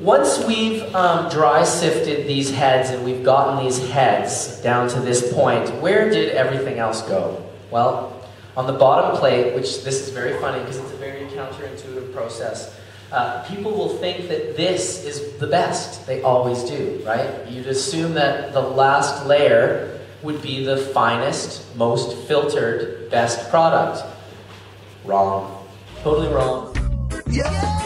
Once we've dry sifted these heads and we've gotten these heads down to this point, where did everything else go? Well, on the bottom plate, which this is very funny because it's a very counterintuitive process, people will think that this is the best. They always do, right? You'd assume that the last layer would be the finest, most filtered, best product. Wrong. Totally wrong. Yeah.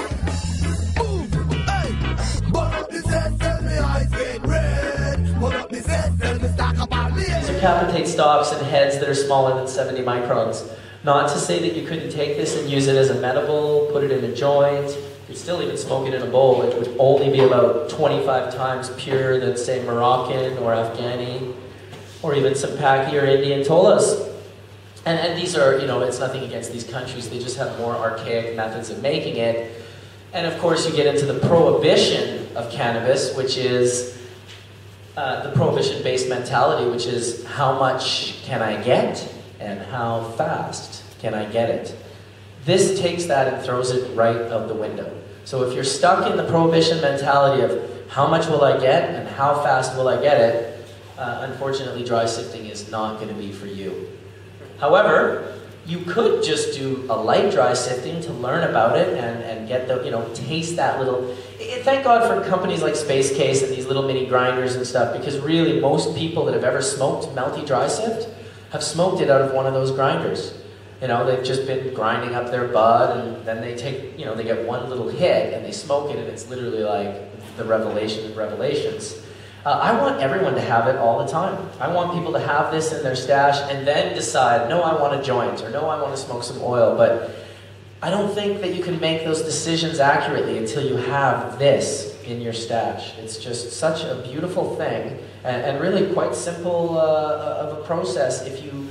These are capitate stocks and heads that are smaller than 70 microns. Not to say that you couldn't take this and use it as a medible, put it in a joint. You could still even smoke it in a bowl. It would only be about 25 times purer than, say, Moroccan or Afghani, or even some Paki or Indian Tolas. And these are, you know, it's nothing against these countries. They just have more archaic methods of making it. And of course, you get into the prohibition of cannabis, which is the prohibition-based mentality, which is how much can I get and how fast can I get it. This takes that and throws it right out the window. So if you're stuck in the prohibition mentality of how much will I get and how fast will I get it, unfortunately dry sifting is not going to be for you. However, you could just do a light dry sifting to learn about it and get the, you know, taste that little. Thank God for companies like Space Case and these little mini grinders and stuff, because really most people that have ever smoked Melty Dry Sift have smoked it out of one of those grinders. You know, they've just been grinding up their bud and then they take, you know, they get one little hit and they smoke it and it's literally like the revelation of revelations. I want everyone to have it all the time. I want people to have this in their stash and then decide, no, I want a joint, or no, I want to smoke some oil. But I don't think that you can make those decisions accurately until you have this in your stash. It's just such a beautiful thing and really quite simple of a process if you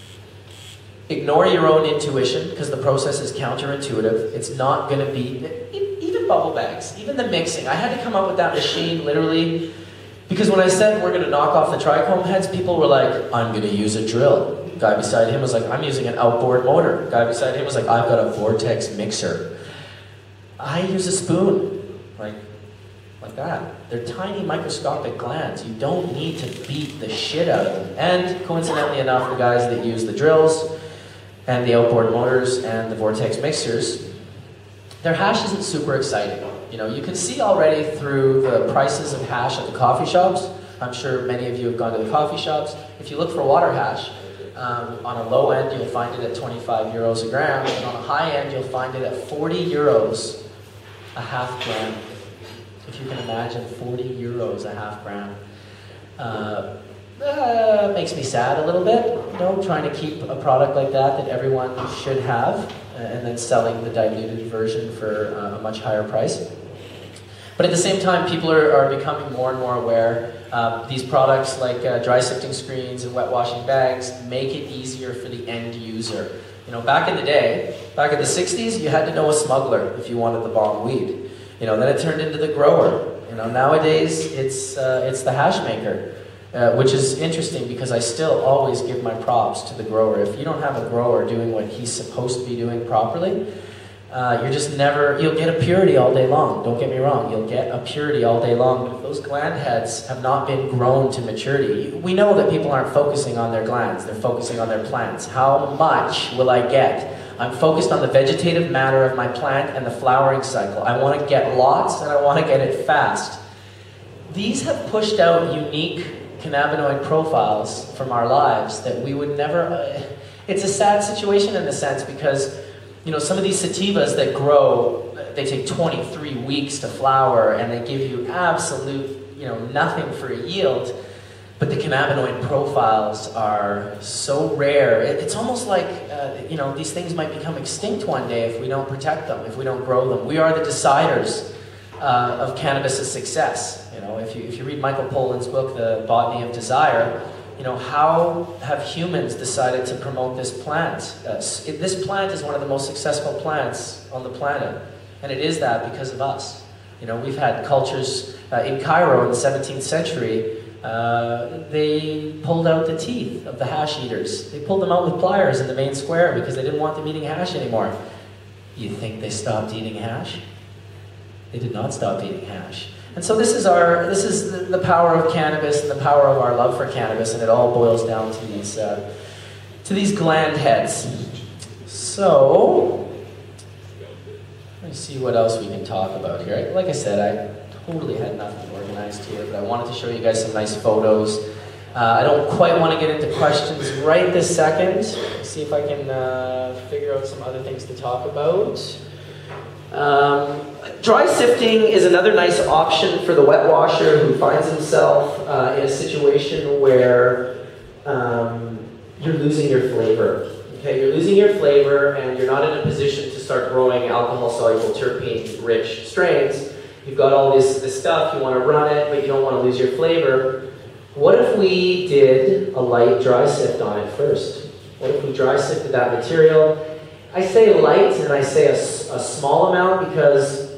ignore your own intuition, because the process is counterintuitive. It's not going to be, even bubble bags, even the mixing. I had to come up with that machine literally. Because when I said we're going to knock off the trichome heads, people were like, I'm going to use a drill. Guy beside him was like, I'm using an outboard motor. Guy beside him was like, I've got a Vortex mixer. I use a spoon, like that. They're tiny microscopic glands. You don't need to beat the shit out of them. And coincidentally enough, the guys that use the drills and the outboard motors and the Vortex mixers, their hash isn't super exciting. You know, you can see already through the prices of hash at the coffee shops. I'm sure many of you have gone to the coffee shops. If you look for water hash, on a low end you'll find it at 25 euros a gram, and on a high end you'll find it at 40 euros a half gram. If you can imagine 40 euros a half gram. Makes me sad a little bit, you know, trying to keep a product like that everyone should have, and then selling the diluted version for a much higher price. But at the same time, people are becoming more and more aware. These products like dry sifting screens and wet washing bags make it easier for the end user. You know, back in the day, back in the 60s, you had to know a smuggler if you wanted the bomb weed. You know, then it turned into the grower. You know, nowadays it's the hash maker. Which is interesting because I still always give my props to the grower. If you don't have a grower doing what he's supposed to be doing properly, you're just never, you'll get a purity all day long. Don't get me wrong, you'll get a purity all day long, but if those gland heads have not been grown to maturity, we know that people aren't focusing on their glands, they're focusing on their plants. How much will I get? I'm focused on the vegetative matter of my plant and the flowering cycle. I want to get lots and I want to get it fast. These have pushed out unique cannabinoid profiles from our lives that we would never, it's a sad situation in a sense because, you know, some of these sativas that grow, they take 23 weeks to flower and they give you absolute, you know, nothing for a yield, but the cannabinoid profiles are so rare. It's almost like, you know, these things might become extinct one day if we don't protect them, if we don't grow them. We are the deciders of cannabis' success. You know, if you read Michael Pollan's book, The Botany of Desire, you know, how have humans decided to promote this plant? This plant is one of the most successful plants on the planet, and it is that because of us. You know, we've had cultures in Cairo in the 17th century. They pulled out the teeth of the hash eaters. They pulled them out with pliers in the main square because they didn't want them eating hash anymore. You think they stopped eating hash? They did not stop eating hash. And so this is the power of cannabis and the power of our love for cannabis, and it all boils down to these gland heads. So, let me see what else we can talk about here. Like I said, I totally had nothing organized here, but I wanted to show you guys some nice photos. I don't quite want to get into questions right this second. Let's see if I can figure out some other things to talk about. Dry sifting is another nice option for the wet washer who finds himself in a situation where you're losing your flavor. Okay, you're losing your flavor and you're not in a position to start growing alcohol-soluble, terpene-rich strains. You've got all this stuff, you want to run it, but you don't want to lose your flavor. What if we did a light dry sift on it first? What if we dry sifted that material? I say light and I say a small amount because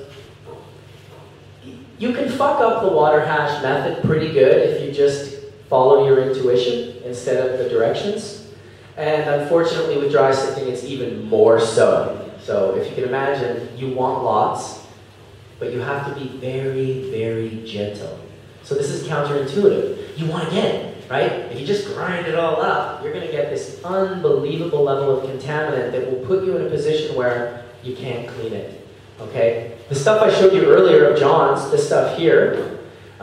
you can fuck up the water hash method pretty good if you just follow your intuition instead of the directions. And unfortunately with dry sifting it's even more so. So if you can imagine, you want lots, but you have to be very, very gentle. So this is counterintuitive. You want to get it, right? If you just grind it all up, you're going to get this unbelievable level of contaminant that will put you in a position where you can't clean it, okay? The stuff I showed you earlier of John's, this stuff here,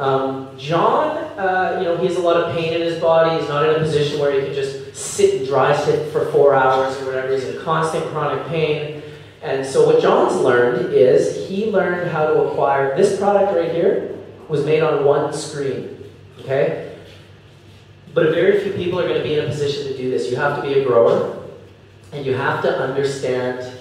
John, he has a lot of pain in his body. He's not in a position where he can just sit and dry sit for 4 hours or whatever. He's in constant chronic pain. And so what John's learned is he learned how to acquire this product right here. Was made on one screen, okay? But very few people are going to be in a position to do this. You have to be a grower, and you have to understand,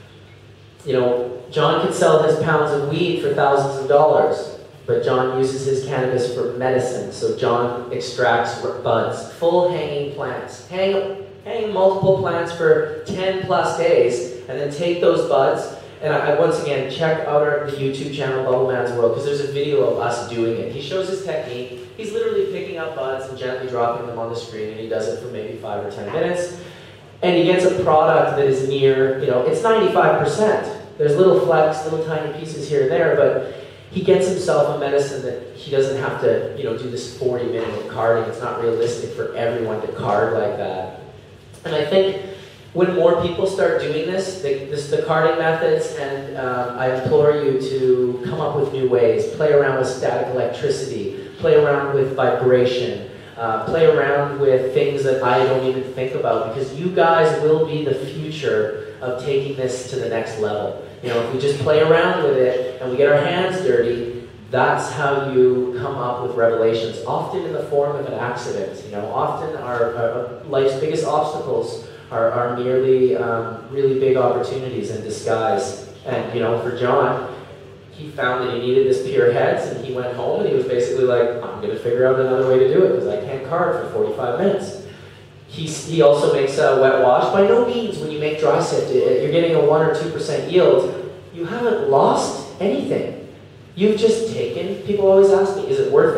John could sell his pounds of weed for thousands of dollars, but John uses his cannabis for medicine. So John extracts buds, full hanging plants, hang multiple plants for 10 plus days, and then take those buds. And I once again, check out the YouTube channel, Bubble Man's World, because there's a video of us doing it. He shows his technique. He's literally picking up buds and gently dropping them on the screen, and he does it for maybe 5 or 10 minutes. And he gets a product that is near, it's 95%. There's little flecks, little tiny pieces here and there, but he gets himself a medicine that he doesn't have to, do this 40-minute of carding. It's not realistic for everyone to card like that. And I think when more people start doing the carding methods, and I implore you to come up with new ways, play around with static electricity, play around with vibration, play around with things that I don't even think about, because you guys will be the future of taking this to the next level. If we just play around with it and we get our hands dirty, that's how you come up with revelations, often in the form of an accident. Often our life's biggest obstacles are merely really big opportunities in disguise. And for John, he found that he needed this pure heads, and he went home and he was basically like, I'm going to figure out another way to do it because I can't card for 45 minutes. He also makes a wet wash. By no means when you make dry sift, you're getting a 1 or 2% yield. You haven't lost anything. You've just taken, people always ask me, is it worth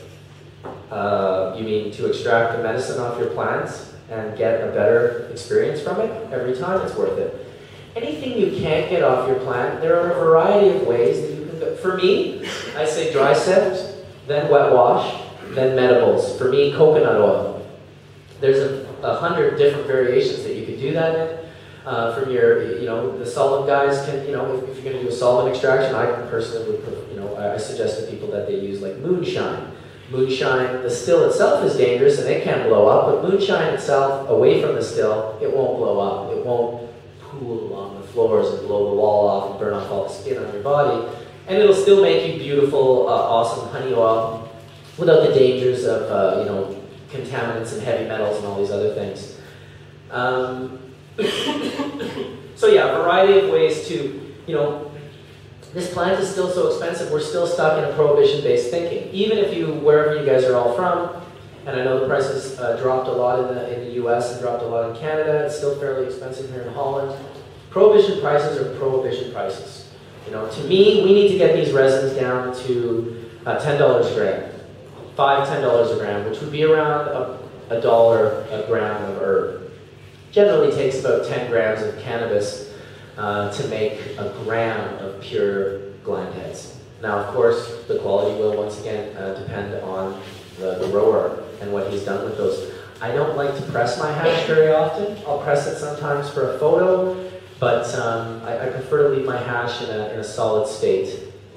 it? You mean to extract the medicine off your plants and get a better experience from it? Every time it's worth it. Anything you can't get off your plant, there are a variety of ways that you can go. For me, I say dry sift, then wet wash, then medibles. For me, coconut oil. There's 100 different variations that you could do that in. From your, the solvent guys can, if you're going to do a solvent extraction, I personally would, I suggest to people that they use like moonshine. Moonshine, the still itself is dangerous and it can blow up, but moonshine itself, away from the still, it won't blow up. It won't pool along the floors and blow the wall off and burn off all the skin on your body. And it'll still make you beautiful, awesome honey oil without the dangers of, contaminants and heavy metals and all these other things. So yeah, a variety of ways to, this plant is still so expensive, we're still stuck in a prohibition-based thinking. Even if wherever you guys are all from, and I know the prices dropped a lot in the US and dropped a lot in Canada, it's still fairly expensive here in Holland. Prohibition prices are prohibition prices. To me, we need to get these resins down to $10 a gram. $5–10 a gram, which would be around $1 a gram of herb. Generally takes about 10 grams of cannabis to make a gram of pure gland heads. Now, of course, the quality will once again depend on the grower and what he's done with those. I don't like to press my hash very often. I'll press it sometimes for a photo, but I prefer to leave my hash in a solid state.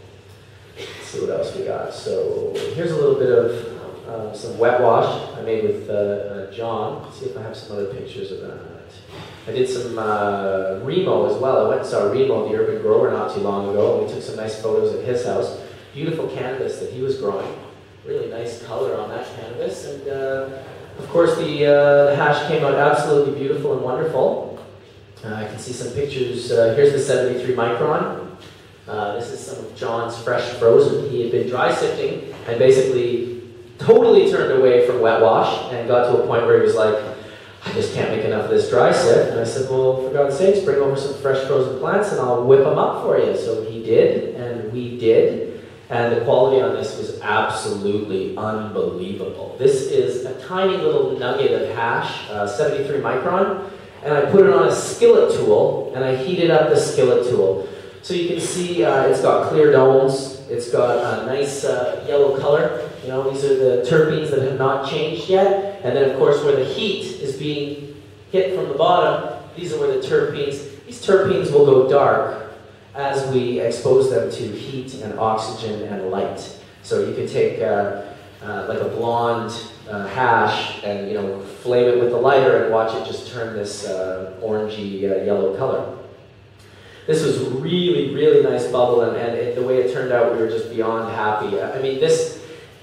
Let's see what else we got. So here's a little bit of some wet wash I made with John. Let's see if I have some other pictures of that. I did some Remo as well. I went and saw Remo, the urban grower, not too long ago. We took some nice photos at his house. Beautiful cannabis that he was growing. Really nice color on that cannabis. And of course the hash came out absolutely beautiful and wonderful. I can see some pictures. Here's the 73 micron. This is some of John's fresh frozen. He had been dry sifting and basically totally turned away from wet wash and got to a point where he was like, I just can't make enough of this dry sift. And I said, well, for God's sakes, bring over some fresh frozen plants and I'll whip them up for you. So he did, and we did. And the quality on this was absolutely unbelievable. This is a tiny little nugget of hash, 73 micron. And I put it on a skillet tool, and I heated up the skillet tool. So you can see it's got clear domes. It's got a nice yellow color. You know, these are the terpenes that have not changed yet. And then, of course, where the heat is being hit from the bottom, these are where the terpenes, these terpenes will go dark as we expose them to heat and oxygen and light. So you can take like a blonde hash and, you know, flame it with the lighter and watch it just turn this orangey yellow color. This was really, really nice bubble, and the way it turned out, we were just beyond happy. I mean, this,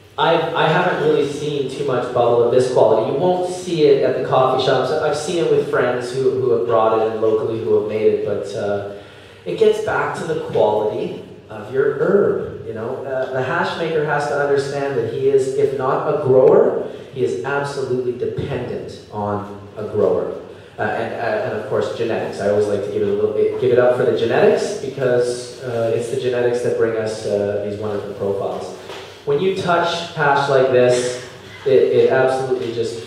I haven't really seen too much bubble of this quality. You won't see it at the coffee shops. I've seen it with friends who have brought it and locally who have made it, but it gets back to the quality of your herb. You know, the hash maker has to understand that he is, if not a grower, he is absolutely dependent on a grower. And of course, genetics. I always like to give it up for the genetics, because it's the genetics that bring us these wonderful profiles. When you touch hash like this, it absolutely just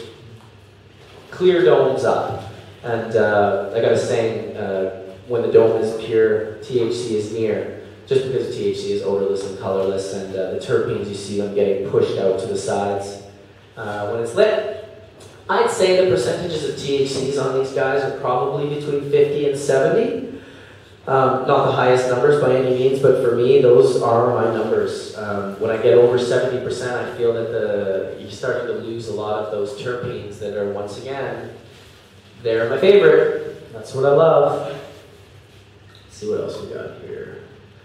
clear domes up. And I got a saying, when the dome is pure, THC is near. Just because THC is odorless and colorless, and the terpenes, you see them getting pushed out to the sides. When it's lit, I'd say the percentages of THCs on these guys are probably between 50 and 70. Not the highest numbers by any means, but for me, those are my numbers. When I get over 70%, I feel that you're starting to lose a lot of those terpenes that are, once again, they're my favorite. That's what I love. Let's see what else we got here.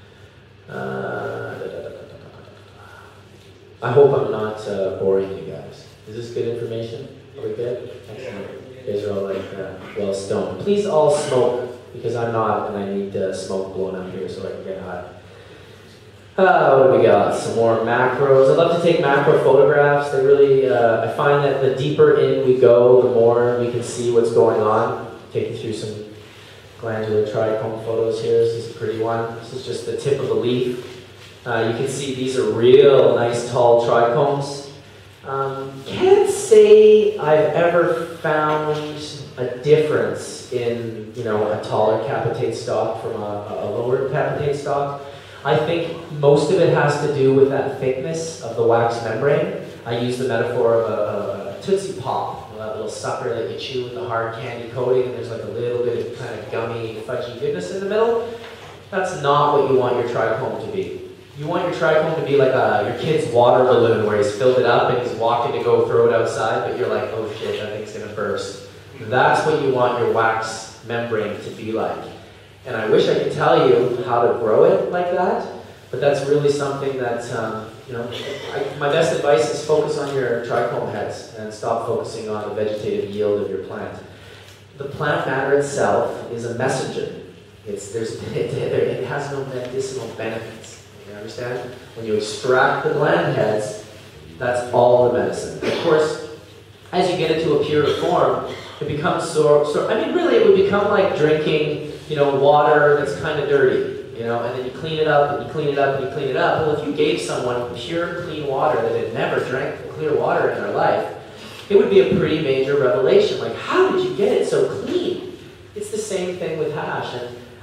I hope I'm not boring you guys. Is this good information? Are we good? Excellent. You guys are all like well stoned. Please all smoke, because I'm not, and I need smoke blown up here so I can get high. What do we got? Some more macros. I love to take macro photographs. They really, I find that the deeper in we go, the more we can see what's going on. Take you through some glandular trichome photos here. This is a pretty one. This is just the tip of the leaf. You can see these are real nice tall trichomes. Can't say I've ever found a difference in, you know, a taller capitate stalk from a lower capitate stalk. I think most of it has to do with that thickness of the wax membrane. I use the metaphor of a Tootsie Pop, that little sucker that you chew with the hard candy coating, and there's like a little bit of kind of gummy, fudgy goodness in the middle. That's not what you want your trichome to be. You want your trichome to be like your kid's water balloon, where he's filled it up and he's walking to go throw it outside, but you're like, oh shit, that thing's gonna burst. That's what you want your wax membrane to be like. And I wish I could tell you how to grow it like that, but that's really something that, you know, my best advice is focus on your trichome heads and stop focusing on the vegetative yield of your plant. The plant matter itself is a messenger. It has no medicinal benefits. You understand? When you extract the gland heads, that's all the medicine. Of course, as you get into a pure form, it becomes I mean, really, it would become like drinking, you know, water that's kind of dirty, you know, and then you clean it up, and you clean it up, and you clean it up. Well, if you gave someone pure, clean water that had never drank clear water in their life, it would be a pretty major revelation. Like, how did you get it so clean? It's the same thing with hash. And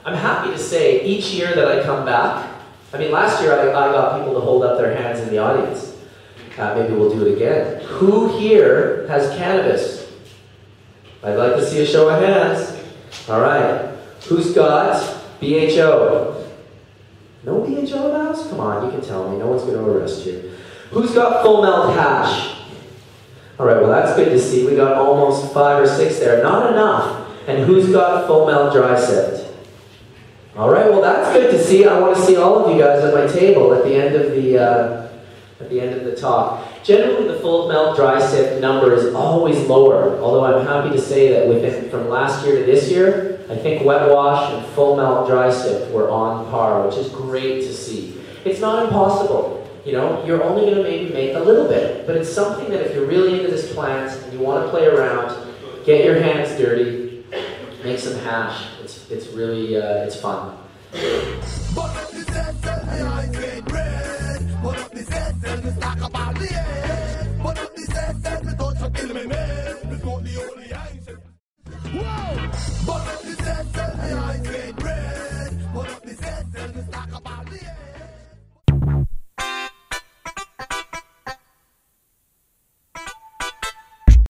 I'm happy to say each year that I come back, I mean last year I got people to hold up their hands in the audience. Maybe we'll do it again. Who here has cannabis? I'd like to see a show of hands. All right. Who's got BHO? No BHO in the house? Come on, you can tell me. No one's going to arrest you. Who's got full melt hash? All right, well that's good to see. We got almost 5 or 6 there. Not enough. And who's got full melt dry sipped? All right, well that's good to see. I want to see all of you guys at my table at the end of the talk. Generally, the full melt dry sip number is always lower, although I'm happy to say that from last year to this year, I think wet wash and full melt dry sip were on par, which is great to see. It's not impossible. You know, you're only going to maybe make a little bit, but it's something that if you're really into this plant and you want to play around, get your hands dirty, make some hash. It's really, it's fun. Talk about the